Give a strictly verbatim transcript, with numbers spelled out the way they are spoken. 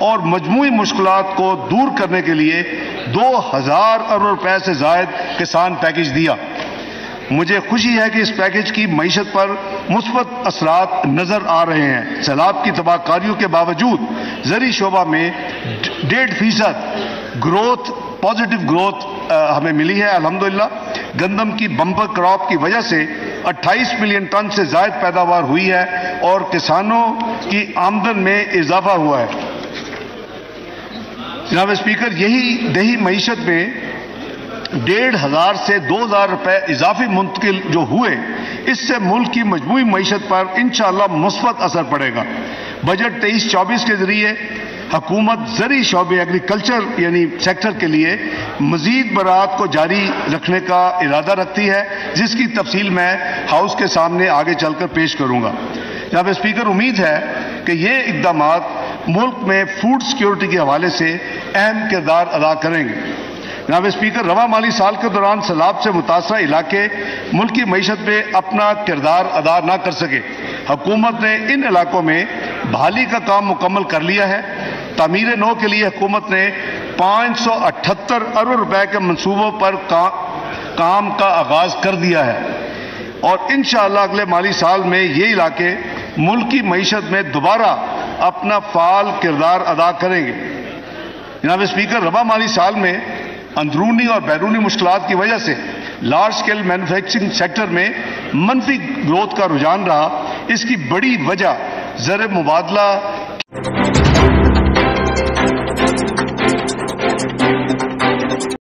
اور مجموعی مشکلات کو دور کرنے کے لیے دو ہزار ارب روپے سے زائد کسان پیکج دیا۔ مجھے خوشی ہے کہ اس پیکج کی معیشت پر مثبت اثرات نظر آ رہے ہیں۔ سیلاب کی تباہ کاریوں کے باوجود زرعی شعبہ میں ڈیڑھ فیصد گروتھ پازیٹو گروتھ ہمیں ملی ہے الحمدللہ۔ گندم کی بمپر کراپ کی وجہ سے اٹھائیس ملین ٹن سے زائد پیداوار ہوئی ہے اور کسانوں کی آمدن میں اضافہ ہوا ہے۔ جناب اسپیکر، یہی دیہی معیشت میں ڈیڑھ ہزار سے دو ہزار روپے اضافی منتقل جو ہوئے، اس سے ملک کی مجموعی معیشت پر انشاءاللہ مثبت اثر پڑے گا۔ بجٹ تیئیس چوبیس کے ذریعے حکومت زرعی شعبے ایگریکلچر یعنی سیکٹر کے لیے مزید برآمدات کو جاری رکھنے کا ارادہ رکھتی ہے، جس کی تفصیل میں ہاؤس کے سامنے آگے چل کر پیش کروں گا۔ جناب اسپیکر، امید ہے کہ یہ اقدامات ملک میں فوڈ سیکیورٹی کے حوالے سے اہم کردار ادا کریں گے۔ جناب اسپیکر، رواں مالی سال کے دوران سیلاب سے متاثرہ علاقے ملکی معیشت میں اپنا کردار ادا نہ کر سکے۔ حکومت نے ان علاقوں میں بحالی کا کام مکمل کر لیا ہے۔ تعمیر نو کے لیے حکومت نے پانچ سو اٹھہتر ارب روپے کے منصوبوں پر کام کا آغاز کر دیا ہے اور انشاءاللہ اگلے مالی سال میں یہ علاقے ملکی معیشت میں دوبارہ اپنا فعال کردار ادا کریں گے۔ جناب اسپیکر، رواں مالی سال میں اندرونی اور بیرونی مشکلات کی وجہ سے لارج اسکیل مینوفیکچرنگ سیکٹر میں منفی گروتھ کا رجحان رہا۔ اس کی بڑی وجہ زر مبادلہ